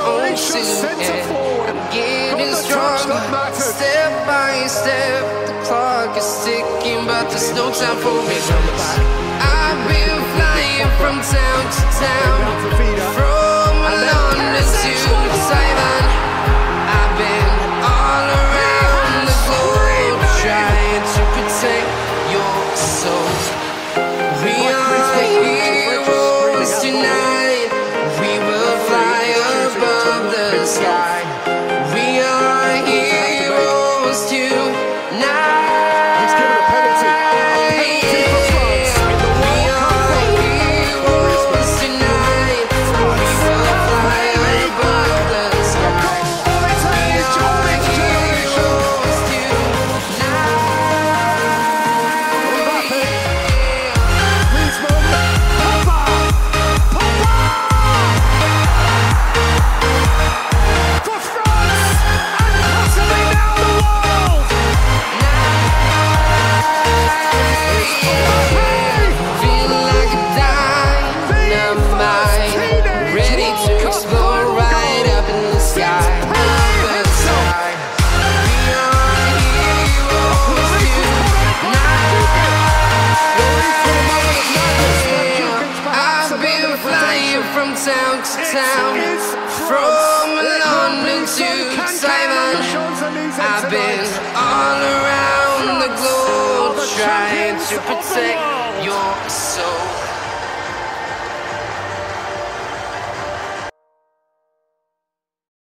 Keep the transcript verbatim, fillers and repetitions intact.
own silhouette. I'm getting stronger, step by step. The clock is ticking, but there's no time for me. I've been flying from town to town, from London to Taiwan. I've been all around the globe, trying to protect your soul. We are heroes tonight. We will fly above the sky. We are heroes tonight. From town to town, from London to Taiwan. I've been all around the globe, trying to protect your soul.